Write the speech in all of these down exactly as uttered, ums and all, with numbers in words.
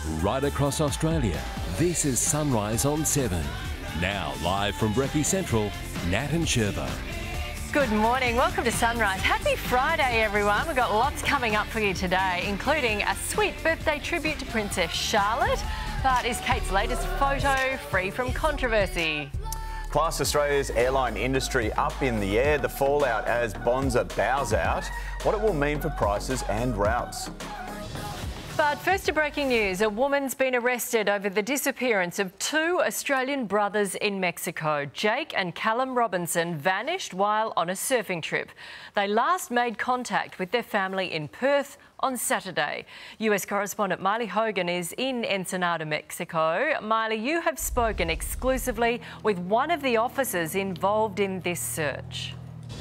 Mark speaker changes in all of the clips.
Speaker 1: Right across Australia, this is Sunrise on seven. Now live from Brekkie Central, Nat and Shervo.
Speaker 2: Good morning, welcome to Sunrise. Happy Friday everyone. We've got lots coming up for you today, including a sweet birthday tribute to Princess Charlotte. But is Kate's latest photo free from controversy?
Speaker 3: Plus, Australia's airline industry up in the air, the fallout as Bonza bows out, what it will mean for prices and routes.
Speaker 2: But first to breaking news, a woman's been arrested over the disappearance of two Australian brothers in Mexico. Jake and Callum Robinson vanished while on a surfing trip. They last made contact with their family in Perth on Saturday. U S correspondent Miley Hogan is in Ensenada, Mexico. Miley, you have spoken exclusively with one of the officers involved in this search.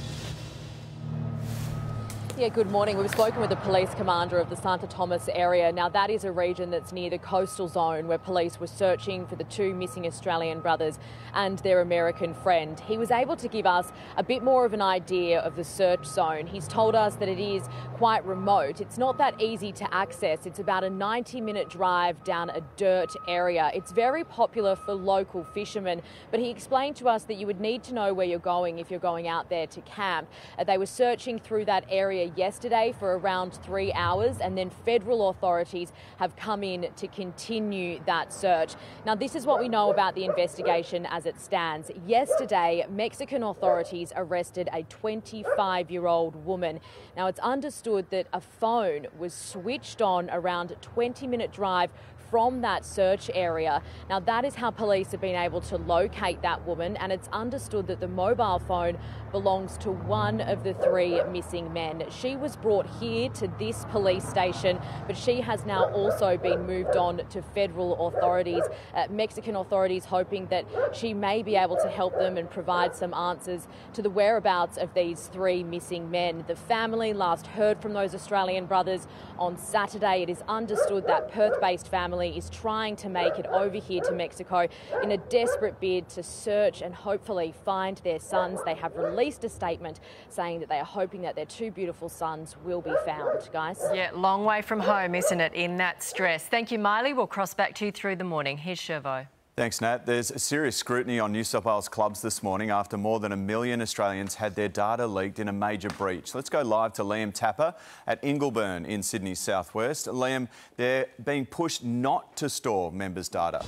Speaker 4: Yeah, good morning. We've spoken with the police commander of the Santa Thomas area. Now, that is a region that's near the coastal zone where police were searching for the two missing Australian brothers and their American friend. He was able to give us a bit more of an idea of the search zone. He's told us that it is quite remote. It's not that easy to access. It's about a ninety minute drive down a dirt area. It's very popular for local fishermen, but he explained to us that you would need to know where you're going if you're going out there to camp. Uh, they were searching through that area yesterday for around three hours, and then federal authorities have come in to continue that search. Now, this is what we know about the investigation as it stands. Yesterday, Mexican authorities arrested a twenty-five-year-old woman. Now, it's understood that a phone was switched on around a twenty minute drive from that search area. Now, that is how police have been able to locate that woman, and it's understood that the mobile phone belongs to one of the three missing men. She was brought here to this police station, but she has now also been moved on to federal authorities. Uh, Mexican authorities hoping that she may be able to help them and provide some answers to the whereabouts of these three missing men. The family last heard from those Australian brothers on Saturday. It is understood that Perth-based family is trying to make it over here to Mexico in a desperate bid to search and hopefully find their sons. They have released a statement saying that they are hoping that their two beautiful sons will be found. Guys?
Speaker 2: Yeah, long way from home, isn't it, in that stress. Thank you, Miley. We'll cross back to you through the morning. Here's Shervo.
Speaker 3: Thanks, Nat. There's serious scrutiny on New South Wales clubs this morning after more than a million Australians had their data leaked in a major breach. Let's go live to Liam Tapper at Ingleburn in Sydney's southwest. Liam, they're being pushed not to store members' data.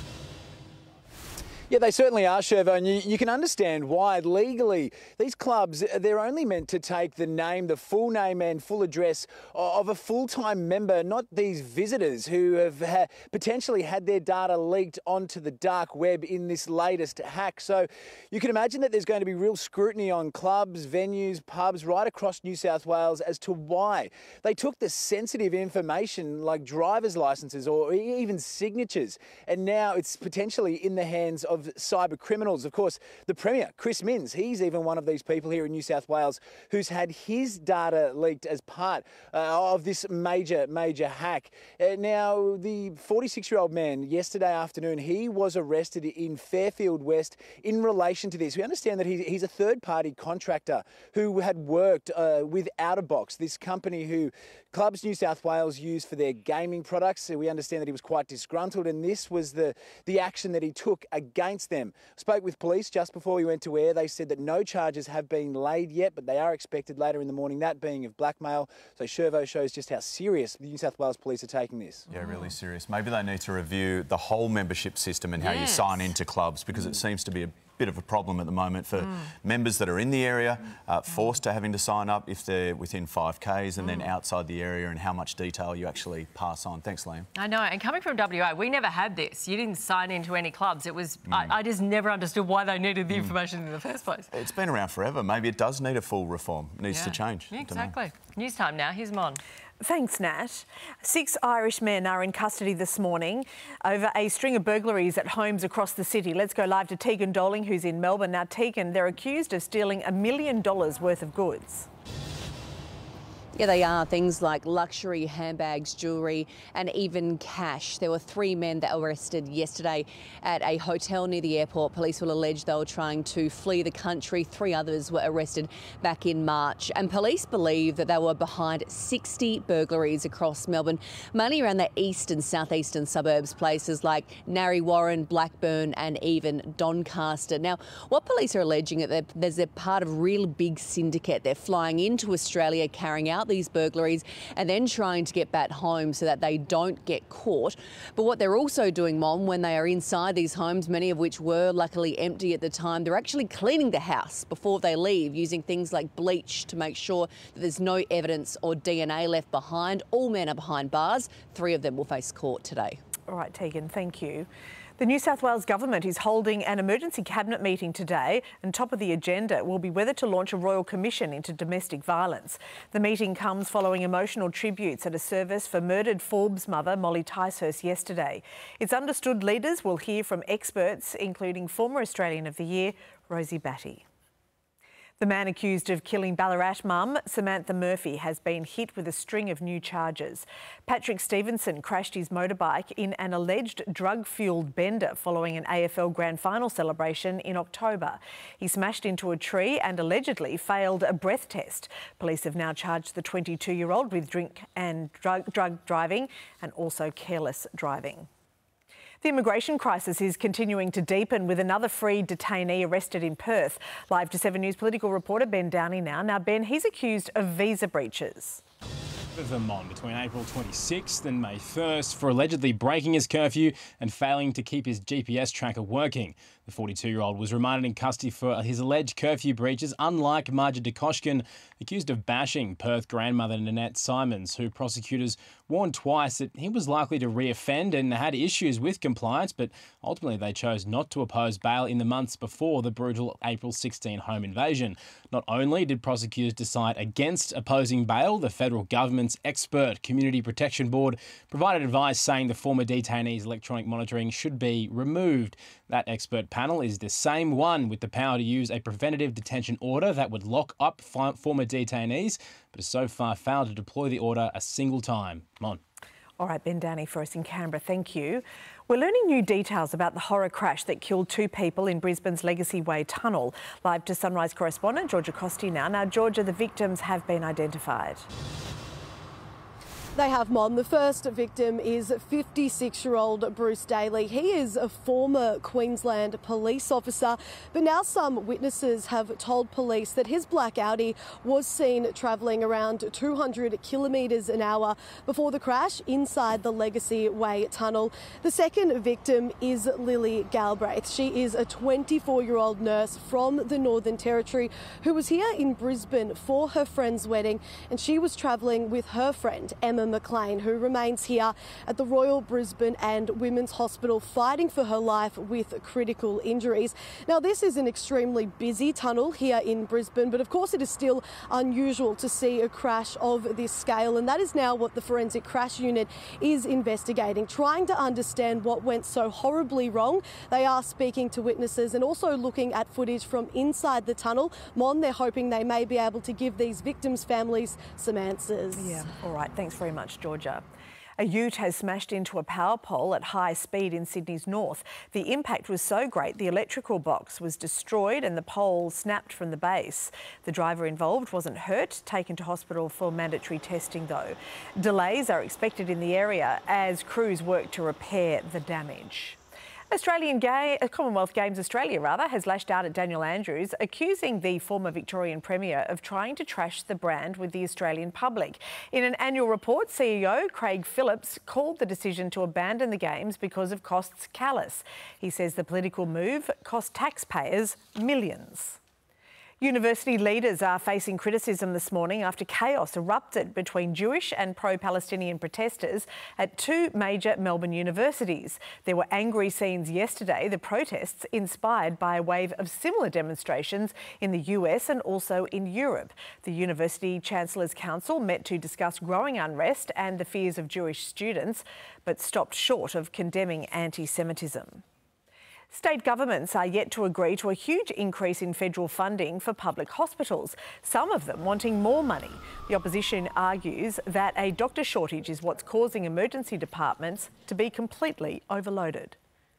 Speaker 5: Yeah, they certainly are, Shervo, and you, you can understand why. Legally, these clubs, they're only meant to take the name, the full name and full address of a full-time member, not these visitors who have ha potentially had their data leaked onto the dark web in this latest hack. So you can imagine that there's going to be real scrutiny on clubs, venues, pubs right across New South Wales as to why they took the sensitive information like driver's licenses or even signatures, and now it's potentially in the hands of of cyber criminals. Of course, the Premier, Chris Minns, he's even one of these people here in New South Wales who's had his data leaked as part uh, of this major, major hack. Uh, now, the forty-six-year-old man, yesterday afternoon, he was arrested in Fairfield West in relation to this. We understand that he, he's a third-party contractor who had worked uh, with Outerbox, this company who Clubs New South Wales use for their gaming products. So we understand that he was quite disgruntled, and this was the, the action that he took against them. Spoke with police just before we went to air. They said that no charges have been laid yet, but they are expected later in the morning, that being of blackmail. So Shervo shows just how serious the New South Wales police are taking this.
Speaker 3: Yeah, really serious. Maybe they need to review the whole membership system and how yes. you sign into clubs, because it seems to be a bit of a problem at the moment for mm. members that are in the area, uh, forced to having to sign up if they're within five Ks, and mm. then outside the area, and how much detail you actually pass on. Thanks, Liam.
Speaker 2: I know, and coming from W A, we never had this. You didn't sign into any clubs. It was, mm. I, I just never understood why they needed the mm. information in the first place.
Speaker 3: It's been around forever. Maybe it does need a full reform. It needs
Speaker 2: yeah.
Speaker 3: to change.
Speaker 2: Yeah, exactly. News time now. Here's Mon.
Speaker 6: Thanks, Nat. Six Irish men are in custody this morning over a string of burglaries at homes across the city. Let's go live to Tegan Doling, who's in Melbourne. Now, Tegan, they're accused of stealing a million dollars worth of goods.
Speaker 7: Yeah, they are. Things like luxury handbags, jewellery and even cash. There were three men that were arrested yesterday at a hotel near the airport. Police will allege they were trying to flee the country. Three others were arrested back in March. And police believe that they were behind sixty burglaries across Melbourne, mainly around the east and southeastern suburbs, places like Narre Warren, Blackburn and even Doncaster. Now, what police are alleging is that there's a part of a real big syndicate. They're flying into Australia, carrying out these burglaries and then trying to get back home so that they don't get caught. But what they're also doing, Mom, when they are inside these homes, many of which were luckily empty at the time, they're actually cleaning the house before they leave, using things like bleach to make sure that there's no evidence or D N A left behind. All men are behind bars. Three of them will face court today.
Speaker 6: All right, Tegan, thank you. The New South Wales Government is holding an emergency cabinet meeting today, and top of the agenda will be whether to launch a royal commission into domestic violence. The meeting comes following emotional tributes at a service for murdered Forbes mother Molly Ticehurst yesterday. It's understood leaders will hear from experts, including former Australian of the Year, Rosie Batty. The man accused of killing Ballarat mum, Samantha Murphy, has been hit with a string of new charges. Patrick Stevenson crashed his motorbike in an alleged drug-fuelled bender following an A F L Grand Final celebration in October. He smashed into a tree and allegedly failed a breath test. Police have now charged the twenty-two-year-old with drink and drug, drug driving and also careless driving. The immigration crisis is continuing to deepen, with another free detainee arrested in Perth. Live to seven News political reporter Ben Downey now. Now, Ben, he's accused of visa breaches.
Speaker 8: Of them on between April twenty-sixth and May first for allegedly breaking his curfew and failing to keep his G P S tracker working. The forty-two-year-old was remanded in custody for his alleged curfew breaches, unlike Marja DeKoshkin, accused of bashing Perth grandmother Nanette Simons, who prosecutors warned twice that he was likely to reoffend and had issues with compliance, but ultimately they chose not to oppose bail in the months before the brutal April sixteenth home invasion. Not only did prosecutors decide against opposing bail, the federal government's expert Community Protection Board provided advice saying the former detainee's electronic monitoring should be removed. That expert panel is the same one with the power to use a preventative detention order that would lock up former detainees, but has so far failed to deploy the order a single time. Come on.
Speaker 6: All right, Ben Downey for us in Canberra, thank you. We're learning new details about the horror crash that killed two people in Brisbane's Legacy Way tunnel. Live to Sunrise correspondent Georgia Costi now. Now, Georgia, the victims have been identified.
Speaker 9: They have, Mon. The first victim is fifty-six-year-old Bruce Daly. He is a former Queensland police officer, but now some witnesses have told police that his black Audi was seen travelling around two hundred kilometres an hour before the crash inside the Legacy Way tunnel. The second victim is Lily Galbraith. She is a twenty-four-year-old nurse from the Northern Territory who was here in Brisbane for her friend's wedding, and she was travelling with her friend, Emma McLean, who remains here at the Royal Brisbane and Women's Hospital fighting for her life with critical injuries. Now, this is an extremely busy tunnel here in Brisbane, but of course it is still unusual to see a crash of this scale, and that is now what the Forensic Crash Unit is investigating, trying to understand what went so horribly wrong. They are speaking to witnesses and also looking at footage from inside the tunnel. Mon, they're hoping they may be able to give these victims' families some answers.
Speaker 6: Yeah, all right, thanks very much. much, Georgia. A ute has smashed into a power pole at high speed in Sydney's north. The impact was so great the electrical box was destroyed and the pole snapped from the base. The driver involved wasn't hurt, taken to hospital for mandatory testing though. Delays are expected in the area as crews work to repair the damage. Australian Ga- Commonwealth Games Australia rather has lashed out at Daniel Andrews, accusing the former Victorian Premier of trying to trash the brand with the Australian public. In an annual report, C E O Craig Phillips called the decision to abandon the Games because of costs callous. He says the political move cost taxpayers millions. University leaders are facing criticism this morning after chaos erupted between Jewish and pro-Palestinian protesters at two major Melbourne universities. There were angry scenes yesterday, the protests inspired by a wave of similar demonstrations in the U S and also in Europe. The University Chancellor's Council met to discuss growing unrest and the fears of Jewish students, but stopped short of condemning anti-Semitism. State governments are yet to agree to a huge increase in federal funding for public hospitals, some of them wanting more money. The opposition argues that a doctor shortage is what's causing emergency departments to be completely overloaded.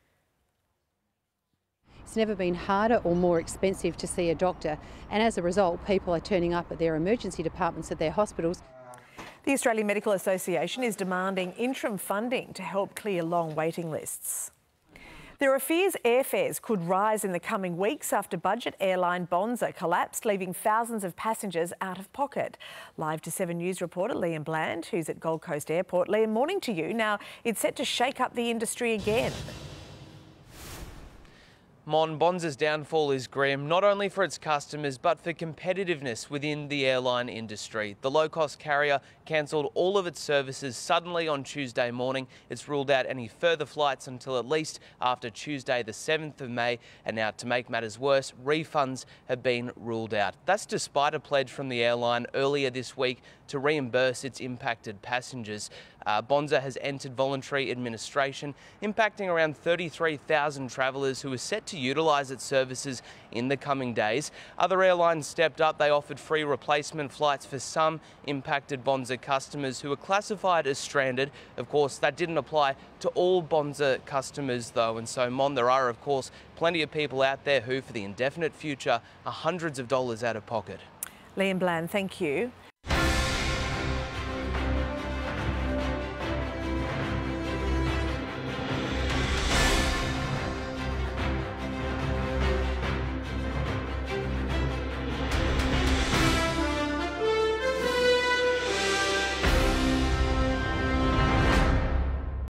Speaker 10: It's never been harder or more expensive to see a doctor, and as a result, people are turning up at their emergency departments at their hospitals.
Speaker 6: The Australian Medical Association is demanding interim funding to help clear long waiting lists. There are fears airfares could rise in the coming weeks after budget airline Bonza collapsed, leaving thousands of passengers out of pocket. Live to Seven News reporter Liam Bland, who's at Gold Coast Airport. Liam, morning to you. Now, it's set to shake up the industry again.
Speaker 11: Mon, Bonza's downfall is grim, not only for its customers, but for competitiveness within the airline industry. The low-cost carrier cancelled all of its services suddenly on Tuesday morning. It's ruled out any further flights until at least after Tuesday the seventh of May. And now, to make matters worse, refunds have been ruled out. That's despite a pledge from the airline earlier this week to reimburse its impacted passengers. Uh, Bonza has entered voluntary administration, impacting around thirty-three thousand travellers who are set to utilise its services in the coming days. Other airlines stepped up. They offered free replacement flights for some impacted Bonza customers who were classified as stranded. Of course, that didn't apply to all Bonza customers though, and so, Mon, there are of course plenty of people out there who, for the indefinite future, are hundreds of dollars out of pocket.
Speaker 6: Liam Bland, thank you.